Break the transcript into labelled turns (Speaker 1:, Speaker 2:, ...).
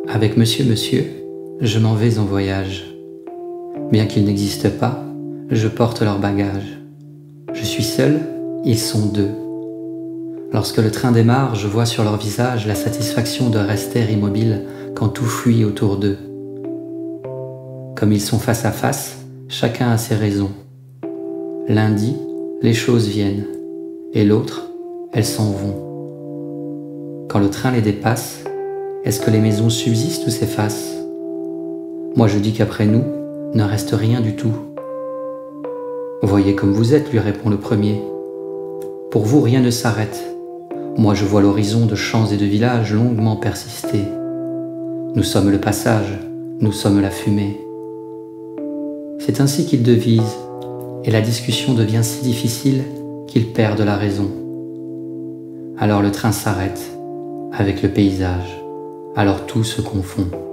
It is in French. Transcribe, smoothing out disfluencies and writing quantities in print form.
Speaker 1: Avec monsieur, je m'en vais en voyage. Bien qu'ils n'existent pas, je porte leurs bagages. Je suis seul, ils sont deux. Lorsque le train démarre, je vois sur leur visage la satisfaction de rester immobiles quand tout fuit autour d'eux. Comme ils sont face à face, chacun a ses raisons. L'un dit, les choses viennent, et l'autre, elles s'en vont. Quand le train les dépasse, est-ce que les maisons subsistent ou s'effacent? Moi je dis qu'après nous, ne reste rien du tout. Voyez comme vous êtes, lui répond le premier. Pour vous, rien ne s'arrête. Moi je vois l'horizon de champs et de villages longuement persister. Nous sommes le passage, nous sommes la fumée. C'est ainsi qu'ils devisent, et la discussion devient si difficile qu'ils perdent la raison. Alors le train s'arrête, avec le paysage, alors tout se confond.